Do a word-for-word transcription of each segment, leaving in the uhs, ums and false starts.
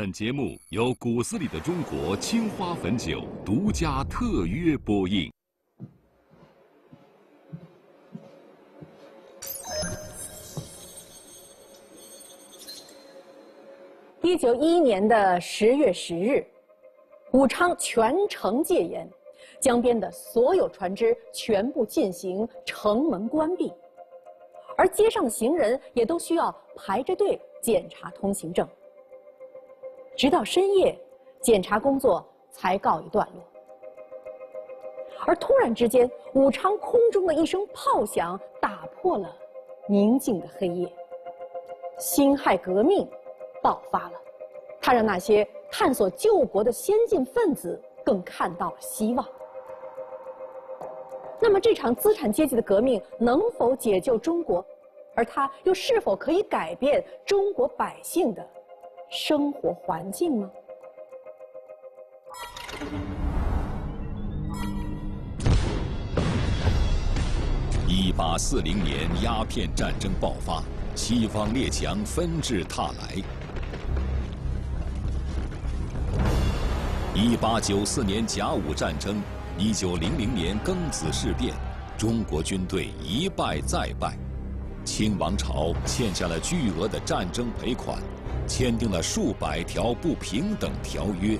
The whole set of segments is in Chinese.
本节目由古斯里的中国青花汾酒独家特约播映。 一九一一年的十月十日，武昌全城戒严，江边的所有船只全部进行城门关闭，而街上的行人也都需要排着队检查通行证。直到深夜，检查工作才告一段落。而突然之间，武昌空中的一声炮响打破了宁静的黑夜。辛亥革命爆发了，它让那些探索救国的先进分子更看到了希望。那么这场资产阶级的革命能否解救中国？而它又是否可以改变中国百姓的生活环境吗？ 一八四零年鸦片战争爆发，西方列强纷至沓来。一八九四年甲午战争，一九零零年庚子事变，中国军队一败再败，清王朝欠下了巨额的战争赔款，签订了数百条不平等条约。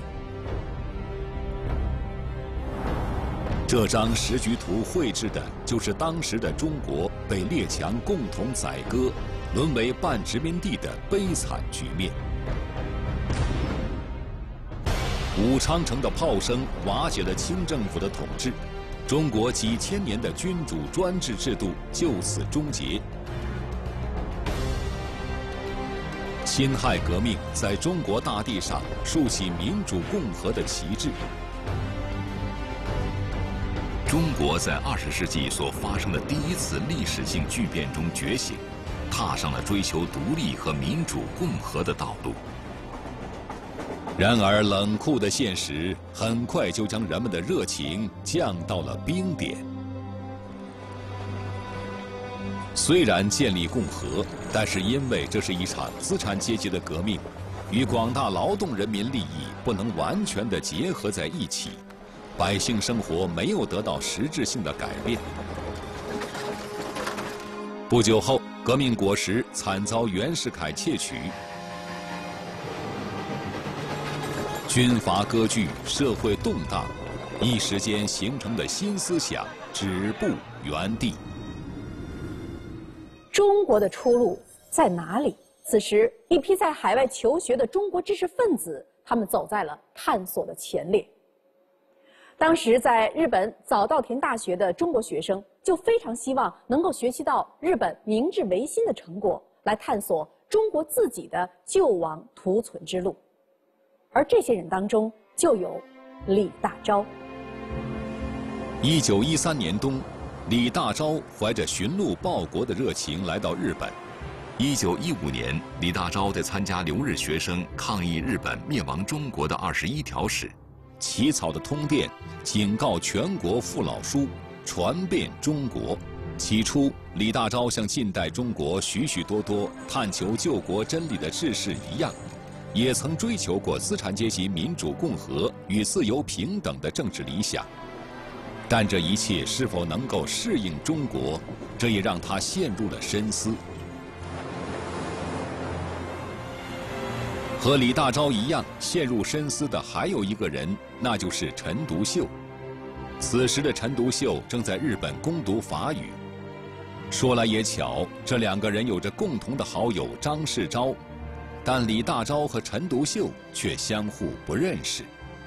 这张时局图绘制的就是当时的中国被列强共同宰割，沦为半殖民地的悲惨局面。武昌城的炮声瓦解了清政府的统治，中国几千年的君主专制制度就此终结。辛亥革命在中国大地上竖起民主共和的旗帜。 中国在二十世纪所发生的第一次历史性巨变中觉醒，踏上了追求独立和民主共和的道路。 然而，冷酷的现实很快就将人们的热情降到了冰点。虽然建立共和，但是因为这是一场资产阶级的革命，与广大劳动人民利益不能完全的结合在一起，百姓生活没有得到实质性的改变。不久后，革命果实惨遭袁世凯窃取。军阀割据，社会动荡，一时间形成的新思想止步原地。 中国的出路在哪里？此时，一批在海外求学的中国知识分子，他们走在了探索的前列。当时在日本早稻田大学的中国学生就非常希望能够学习到日本明治维新的成果，来探索中国自己的救亡图存之路。而这些人当中就有李大钊。 一九一三年冬，李大钊怀着寻路报国的热情来到日本。 一九一五年，李大钊在参加留日学生抗议日本灭亡中国的二十一条时， 起草的通电警告全国父老书，传遍中国。起初，李大钊像近代中国许许多多探求救国真理的志士一样，也曾追求过资产阶级民主共和与自由平等的政治理想，但这一切是否能够适应中国，这也让他陷入了深思。和李大钊一样陷入深思的还有一个人，那就是陈独秀。此时的陈独秀正在日本攻读法语。说来也巧，这两个人有着共同的好友张世钊，但李大钊和陈独秀却相互不认识。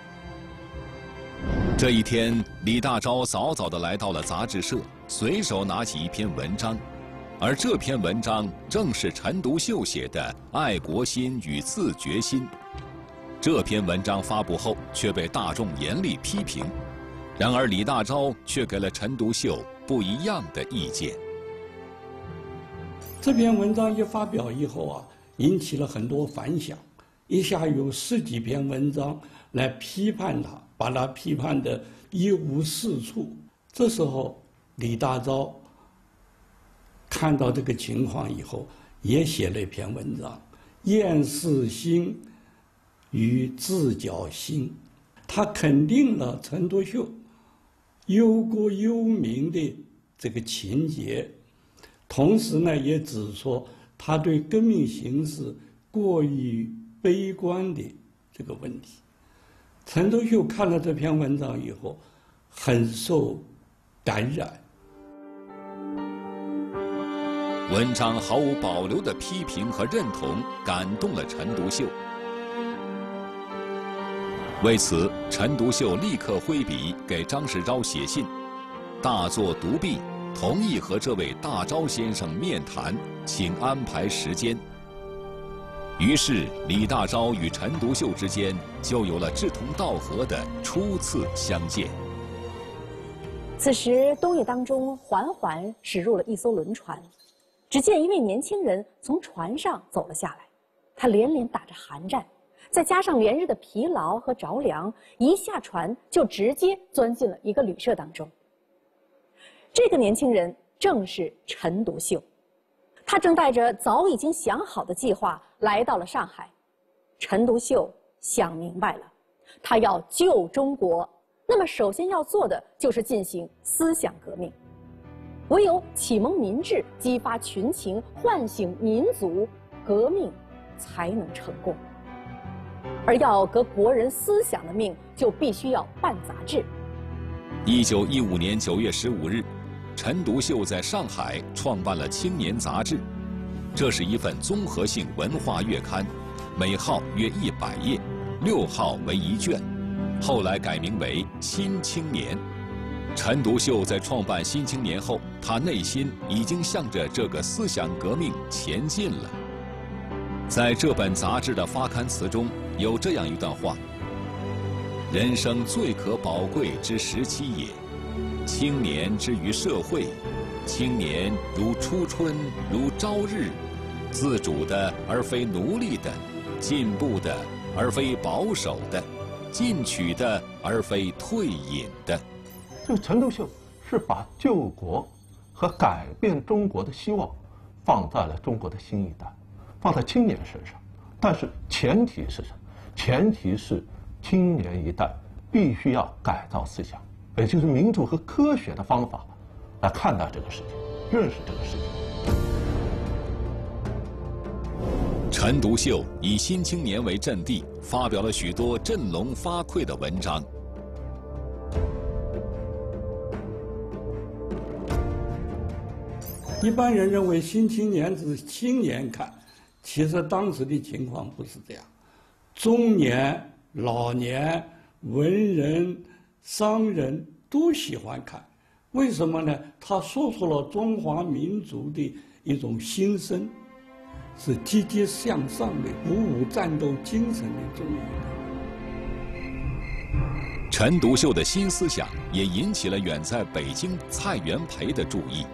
这一天，李大钊早早地来到了杂志社，随手拿起一篇文章，而这篇文章正是陈独秀写的《爱国心与自觉心》。这篇文章发布后却被大众严厉批评，然而李大钊却给了陈独秀不一样的意见。 这篇文章一发表以后啊，引起了很多反响，一下有十几篇文章来批判他，把他批判得一无是处。这时候，李大钊看到这个情况以后，也写了一篇文章，《厌世心与自侥幸。他肯定了陈独秀忧国忧民的这个情节，同时呢，也指出他对革命形势过于悲观的这个问题。陈独秀看了这篇文章以后，很受感染。 文章毫无保留的批评和认同，感动了陈独秀。为此，陈独秀立刻挥笔给张世钊写信，大作独臂，同意和这位大钊先生面谈，请安排时间。于是，李大钊与陈独秀之间就有了志同道合的初次相见。 此时，冬夜当中缓缓驶入了一艘轮船，只见一位年轻人从船上走了下来，他连连打着寒战。再加上连日的疲劳和着凉，一下船就直接钻进了一个旅社当中。这个年轻人正是陈独秀，他正带着早已经想好的计划来到了上海。陈独秀想明白了，他要救中国，那么首先要做的就是进行思想革命，唯有启蒙民智，激发群情，唤醒民族，革命才能成功。而要革国人思想的命，就必须要办杂志。 一九一五年九月十五日，陈独秀在上海创办了《青年》杂志，这是一份综合性文化月刊，每号约一百页，六号为一卷，后来改名为《新青年》。陈独秀在创办《新青年》后，他内心已经向着这个思想革命前进了。在这本杂志的发刊词中，有这样一段话：人生最可宝贵之时期也，青年之于社会，青年如初春，如朝日，自主的而非奴隶的，进步的而非保守的，进取的而非退隐的。 这个陈独秀是把救国和改变中国的希望放在了中国的新一代，放在青年身上，但是前提是什么？前提是青年一代必须要改造思想，也就是民主和科学的方法来看待这个世界，认识这个世界。 陈独秀以《新青年》为阵地，发表了许多振聋发聩的文章。 一般人认为《新青年》只是青年看，其实当时的情况不是这样，中年、老年、文人、商人都喜欢看。为什么呢？他说出了中华民族的一种心声，是积极向上的、鼓舞战斗精神的这么一个。 陈独秀的新思想也引起了远在北京蔡元培的注意。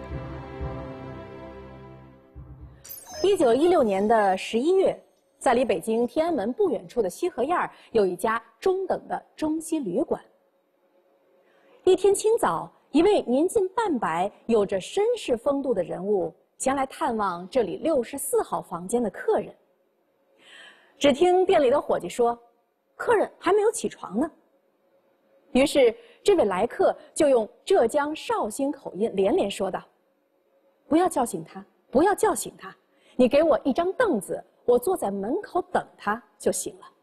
一九一六年的十一月，在离北京天安门不远处的西河沿有一家中等的中西旅馆。一天清早，一位年近半百、有着绅士风度的人物前来探望这里六十四号房间的客人。只听店里的伙计说，客人还没有起床呢。于是，这位来客就用浙江绍兴口音连连说道：“不要叫醒他，不要叫醒他。你给我一张凳子，我坐在门口等他就行了。”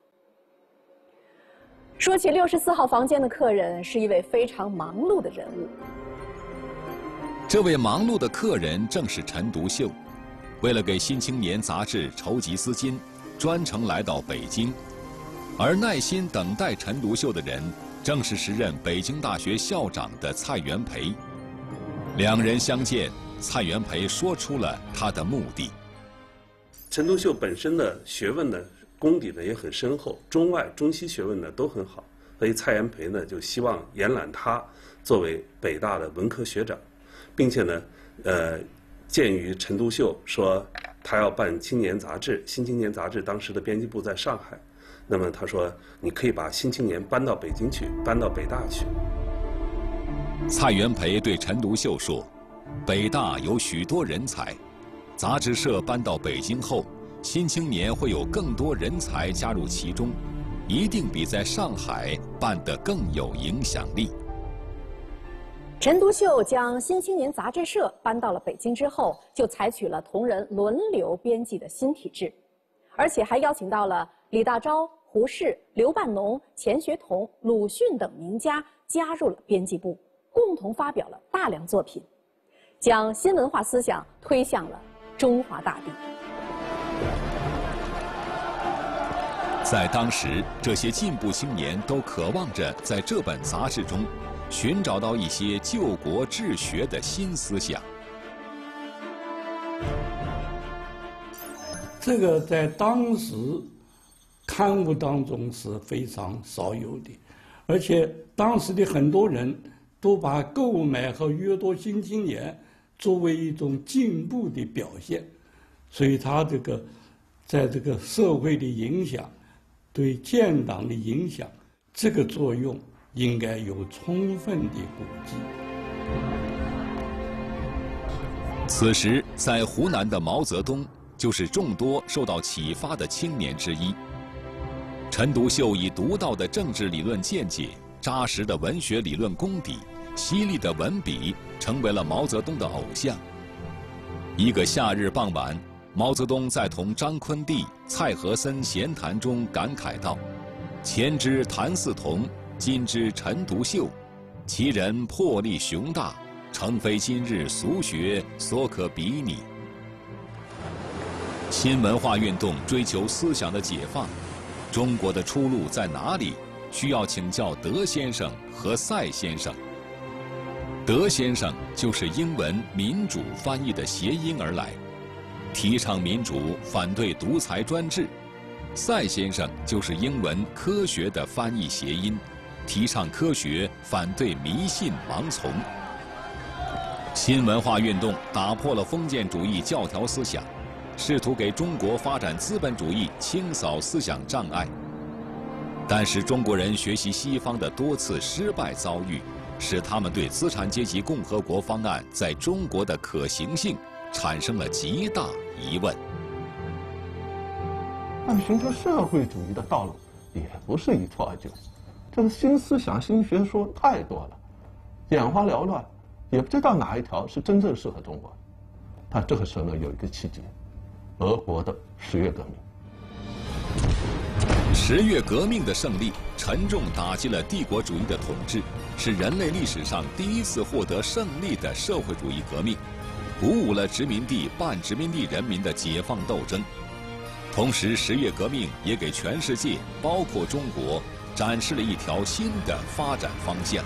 说起六十四号房间的客人，是一位非常忙碌的人物。 这位忙碌的客人正是陈独秀，为了给《新青年》杂志筹集资金，专程来到北京。而耐心等待陈独秀的人，正是时任北京大学校长的蔡元培。两人相见，蔡元培说出了他的目的。 陈独秀本身的学问呢，功底呢也很深厚，中外中西学问呢都很好，所以蔡元培呢就希望延揽他作为北大的文科学长，并且呢，呃，鉴于陈独秀说他要办《青年》杂志，《新青年》杂志当时的编辑部在上海，那么他说你可以把《新青年》搬到北京去，搬到北大去。 蔡元培对陈独秀说，北大有许多人才，杂志社搬到北京后，《新青年》会有更多人才加入其中， 一定比在上海办得更有影响力。 陈独秀将《新青年》杂志社搬到了北京之后，就采取了同仁轮流编辑的新体制，而且还邀请到了李大钊、胡适、刘半农、钱学同、鲁迅等名家加入了编辑部，共同发表了大量作品，将新文化思想推向了中华大地。 在当时，这些进步青年都渴望着在这本杂志中寻找到一些救国治学的新思想。 这个在当时刊物当中是非常少有的，而且当时的很多人都把购买和阅读《新青年》作为一种进步的表现，所以他这个在这个社会的影响，对建党的影响，这个作用应该有充分的估计。 此时，在湖南的毛泽东就是众多受到启发的青年之一。陈独秀以独到的政治理论见解、扎实的文学理论功底、犀利的文笔，成为了毛泽东的偶像。一个夏日傍晚，毛泽东在同张坤地、蔡和森闲谈中感慨道：“前之谭嗣同，今之陈独秀，其人魄力雄大，诚非今日俗学所可比拟。”新文化运动追求思想的解放，中国的出路在哪里？需要请教德先生和赛先生。德先生就是英文民主翻译的谐音而来，提倡民主，反对独裁专制；赛先生就是英文科学的翻译谐音，提倡科学，反对迷信盲从。新文化运动打破了封建主义教条思想，试图给中国发展资本主义清扫思想障碍。但是中国人学习西方的多次失败遭遇，使他们对资产阶级共和国方案在中国的可行性产生了极大疑问。 但寻求社会主义的道路也不是一蹴而就，这个新思想、新学说太多了，眼花缭乱，也不知道哪一条是真正适合中国。但这个时候呢，有一个契机，俄国的十月革命。 十月革命的胜利沉重打击了帝国主义的统治，是人类历史上第一次获得胜利的社会主义革命，鼓舞了殖民地半殖民地人民的解放斗争。同时，十月革命也给全世界，包括中国，展示了一条新的发展方向。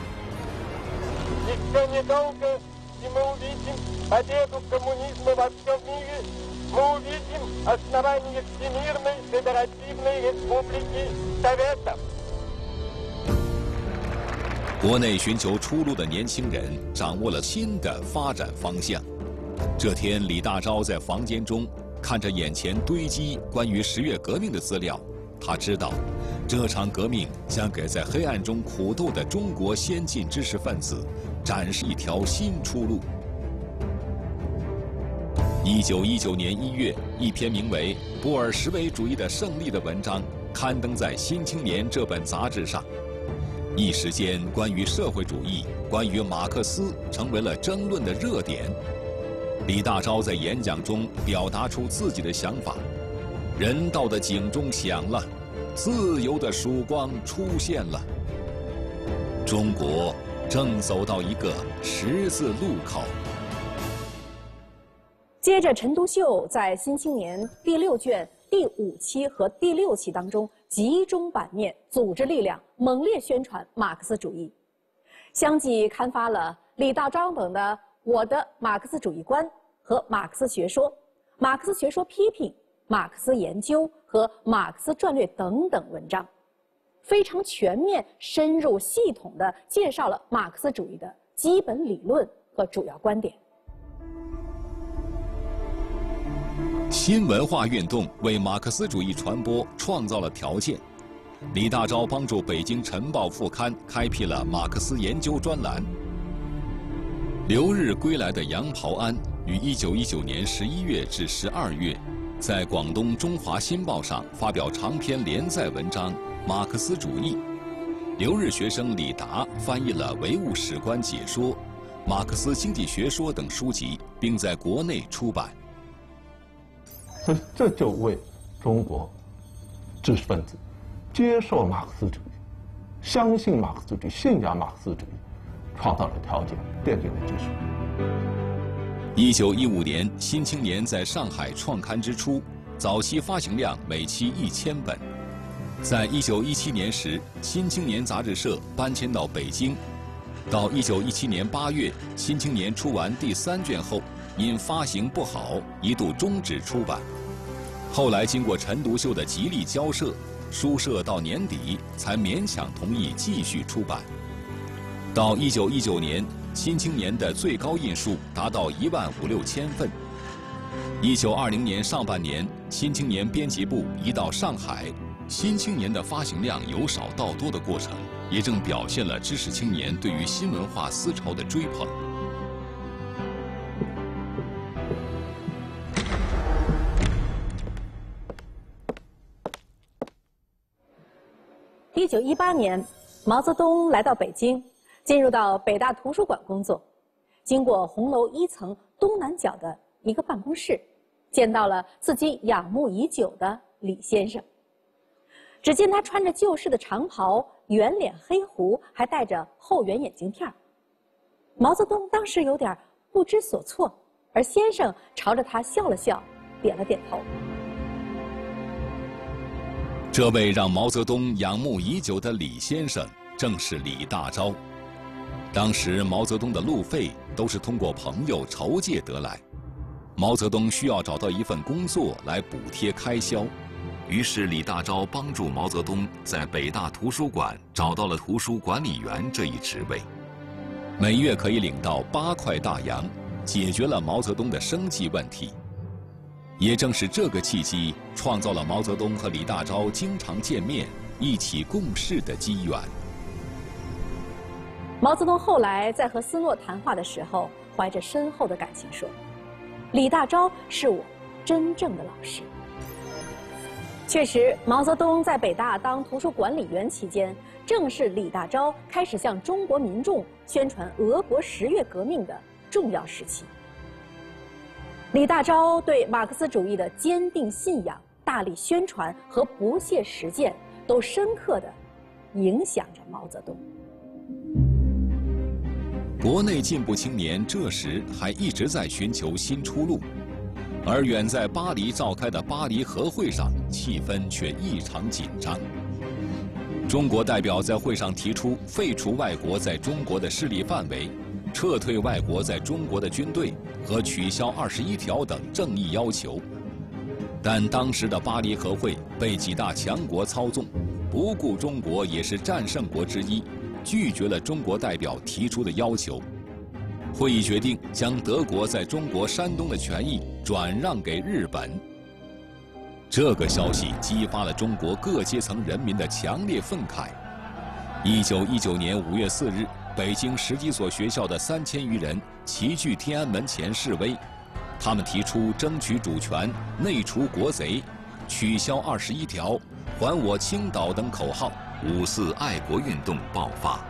国内寻求出路的年轻人掌握了新的发展方向。这天，李大钊在房间中看着眼前堆积关于十月革命的资料，他知道，这场革命将给在黑暗中苦斗的中国先进知识分子展示一条新出路。一九一九年一月，一篇名为《布尔什维主义的胜利》的文章刊登在《新青年》这本杂志上。一时间，关于社会主义、关于马克思成为了争论的热点。李大钊在演讲中表达出自己的想法：人道的警钟响了，自由的曙光出现了。中国正走到一个十字路口。 接着，陈独秀在《新青年》第六卷第五期和第六期当中集中版面，组织力量，猛烈宣传马克思主义，相继刊发了李大钊等的《我的马克思主义观》和《马克思学说》《马克思学说批评》《马克思研究》和《马克思传略》等等文章，非常全面、深入、系统地介绍了马克思主义的基本理论和主要观点。 新文化运动为马克思主义传播创造了条件。李大钊帮助北京晨报副刊开辟了马克思研究专栏。留日归来的杨匏安于一九一九年十一月至十二月， 在广东《中华新报》上发表长篇连载文章《马克思主义》。留日学生李达翻译了《唯物史观解说》《马克思经济学说》等书籍，并在国内出版。 所以这就为中国知识分子接受马克思主义、相信马克思主义、信仰马克思主义创造了条件，奠定了基础。 一九一五年，《新青年》在上海创刊之初，早期发行量每期一千本。在一九一七年时，《新青年》杂志社搬迁到北京。到一九一七年八月，《新青年》出完第三卷后，因发行不好，一度终止出版。后来经过陈独秀的极力交涉，书社到年底才勉强同意继续出版。到一九一九年，《新青年》的最高印数达到一万五六千份。一九二零年上半年，《新青年》编辑部移到上海，《新青年》的发行量由少到多的过程，也正表现了知识青年对于新文化思潮的追捧。 一九一八年，毛泽东来到北京，进入到北大图书馆工作。经过红楼一层东南角的一个办公室，见到了自己仰慕已久的李先生。只见他穿着旧式的长袍，圆脸黑胡，还戴着厚圆眼镜片。毛泽东当时有点不知所措，而先生朝着他笑了笑，点了点头。 这位让毛泽东仰慕已久的李先生，正是李大钊。当时毛泽东的路费都是通过朋友筹借得来，毛泽东需要找到一份工作来补贴开销， 于是李大钊帮助毛泽东在北大图书馆找到了图书管理员这一职位， 每月可以领到八块大洋，解决了毛泽东的生计问题。也正是这个契机，创造了毛泽东和李大钊经常见面、一起共事的机缘。 毛泽东后来在和斯诺谈话的时候，怀着深厚的感情说：“李大钊是我真正的老师。”确实，毛泽东在北大当图书管理员期间，正是李大钊开始向中国民众宣传俄国十月革命的重要时期。李大钊对马克思主义的坚定信仰、大力宣传和不懈实践，都深刻地影响着毛泽东。 国内进步青年这时还一直在寻求新出路，而远在巴黎召开的巴黎和会上，气氛却异常紧张。中国代表在会上提出废除外国在中国的势力范围，撤退外国在中国的军队和取消二十一条等正义要求。但当时的巴黎和会被几大强国操纵，不顾中国也是战胜国之一，拒绝了中国代表提出的要求。会议决定将德国在中国山东的权益转让给日本。这个消息激发了中国各阶层人民的强烈愤慨。一九一九年五月四日，北京十几所学校的三千余人齐聚天安门前示威，他们提出争取主权、内除国贼、取消二十一条、还我青岛等口号。 五四爱国运动爆发。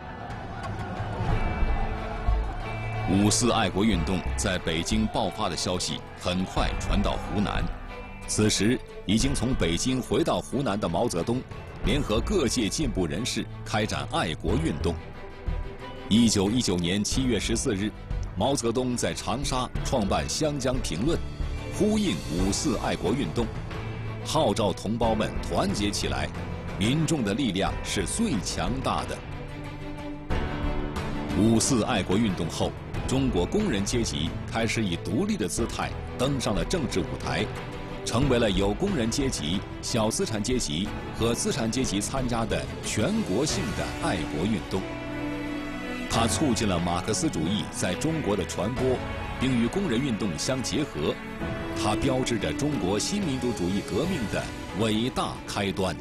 五四爱国运动在北京爆发的消息很快传到湖南。此时已经从北京回到湖南的毛泽东，联合各界进步人士开展爱国运动。一九一九年七月十四日，毛泽东在长沙创办《湘江评论》，呼应五四爱国运动，号召同胞们团结起来，民众的力量是最强大的。五四爱国运动后，中国工人阶级开始以独立的姿态登上了政治舞台，成为了有工人阶级、小资产阶级和资产阶级参加的全国性的爱国运动。它促进了马克思主义在中国的传播，并与工人运动相结合。它标志着中国新民主主义革命的伟大开端。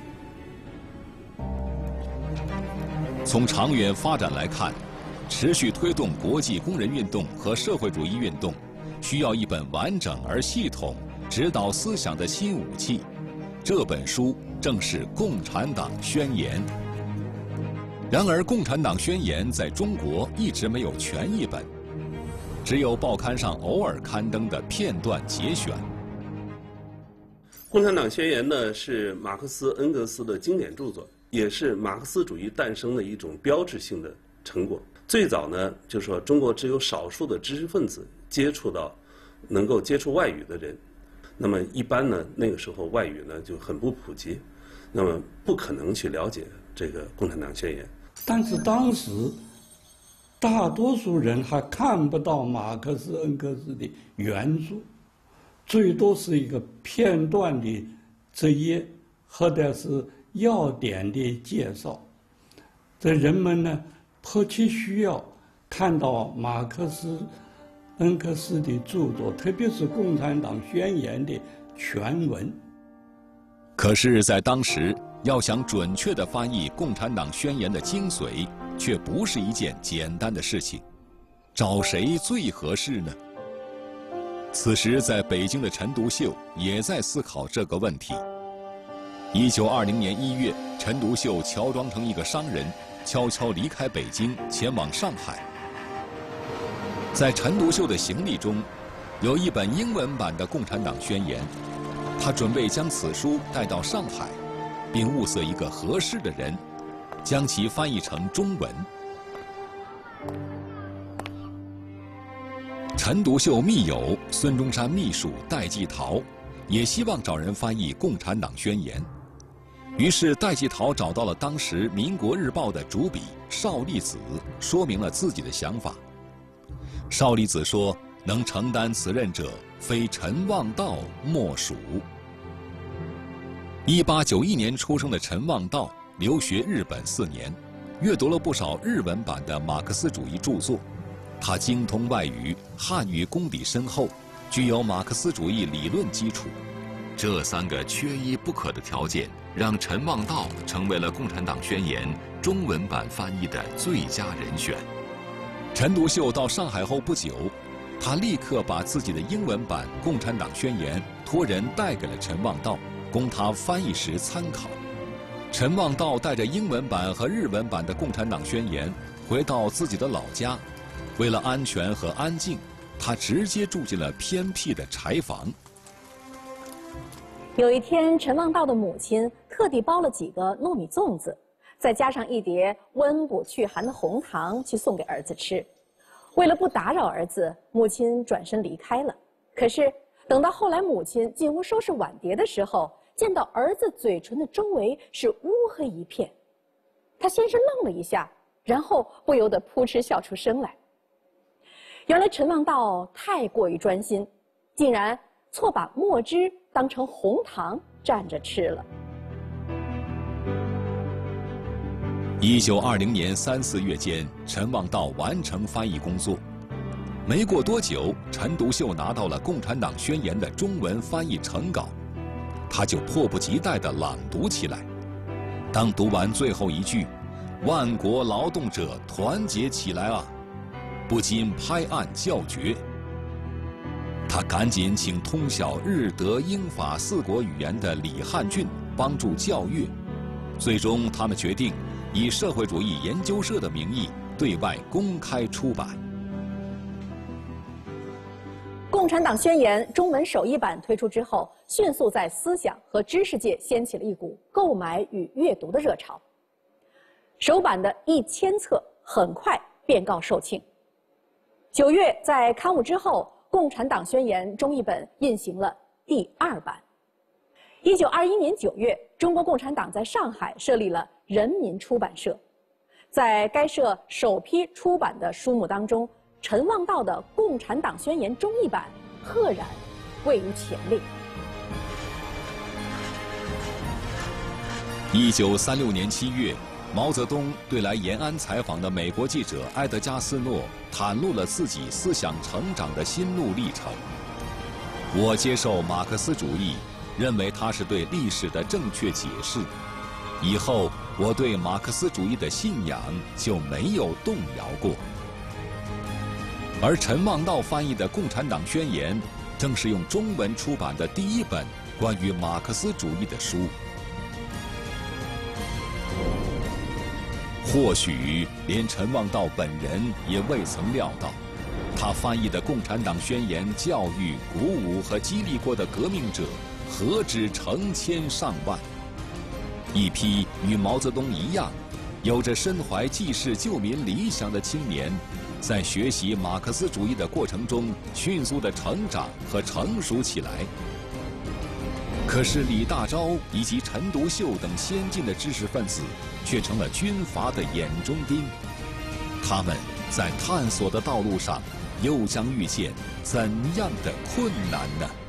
从长远发展来看，持续推动国际工人运动和社会主义运动，需要一本完整而系统、 指导思想的新武器。这本书正是《共产党宣言》。然而，《共产党宣言》在中国一直没有全译本，只有报刊上偶尔刊登的片段节选。《 共产党宣言》呢，是马克思、恩格斯的经典著作，也是马克思主义诞生的一种标志性的成果。最早呢，就说中国只有少数的知识分子接触到能够接触外语的人，那么一般呢，那个时候外语呢就很不普及，那么不可能去了解这个《共产党宣言》。 但是当时大多数人还看不到马克思、恩格斯的原著，最多是一个片段的摘页或者是要点的介绍。这人们呢迫切需要看到马克思、恩格斯的著作，特别是《共产党宣言》的全文。 可是，在当时，要想准确地翻译《共产党宣言》的精髓，却不是一件简单的事情。找谁最合适呢？此时，在北京的陈独秀也在思考这个问题。一九二零年一月，陈独秀乔装成一个商人，悄悄离开北京，前往上海。在陈独秀的行李中，有一本英文版的《共产党宣言》，他准备将此书带到上海，并物色一个合适的人，将其翻译成中文。陈独秀密友孙中山秘书戴季陶也希望找人翻译《共产党宣言》，于是戴季陶找到了当时《民国日报》的主笔邵力子，说明了自己的想法。邵力子说：“能承担此任者，非陈望道莫属。”一八九一年出生的陈望道留学日本四年，阅读了不少日文版的马克思主义著作。他精通外语，汉语功底深厚，具有马克思主义理论基础。 这三个缺一不可的条件，让陈望道成为了《共产党宣言》中文版翻译的最佳人选。 陈独秀到上海后不久，他立刻把自己的英文版《共产党宣言》托人带给了陈望道，供他翻译时参考。陈望道带着英文版和日文版的《共产党宣言》回到自己的老家，为了安全和安静，他直接住进了偏僻的柴房。 有一天，陈望道的母亲特地包了几个糯米粽子，再加上一碟温补祛寒的红糖，去送给儿子吃。为了不打扰儿子，母亲转身离开了。可是等到后来母亲进屋收拾碗碟的时候，见到儿子嘴唇的周围是乌黑一片，他先是愣了一下，然后不由得扑哧笑出声来。原来陈望道太过于专心，竟然错把墨汁当成红糖蘸着吃了。 一九二零年三四月间，陈望道完成翻译工作。没过多久，陈独秀拿到了《共产党宣言》的中文翻译成稿，他就迫不及待地朗读起来。当读完最后一句“万国劳动者团结起来啊”，不禁拍案叫绝。他赶紧请通晓日德英法四国语言的李汉俊帮助校阅，最终他们决定以社会主义研究社的名义对外公开出版。 《共产党宣言》中文首译版推出之后，迅速在思想和知识界掀起了一股购买与阅读的热潮。首版的一千册很快便告售罄。九月在刊物之后，《共产党宣言》中译本印行了第二版。一九二一年九月，中国共产党在上海设立了人民出版社，在该社首批出版的书目当中，陈望道的《共产党宣言》中译版赫然位于前列。 一九三六年七月，毛泽东对来延安采访的美国记者埃德加斯诺袒露了自己思想成长的心路历程。我接受马克思主义，认为它是对历史的正确解释。以后我对马克思主义的信仰就没有动摇过。而陈望道翻译的《共产党宣言》 正是用中文出版的第一本关于马克思主义的书。或许连陈望道本人也未曾料到，他翻译的《共产党宣言》教育、鼓舞和激励过的革命者何止成千上万。一批与毛泽东一样，有着身怀济世救民理想的青年，在学习马克思主义的过程中迅速地成长和成熟起来。可是李大钊以及陈独秀等先进的知识分子却成了军阀的眼中钉，他们在探索的道路上又将遇见怎样的困难呢？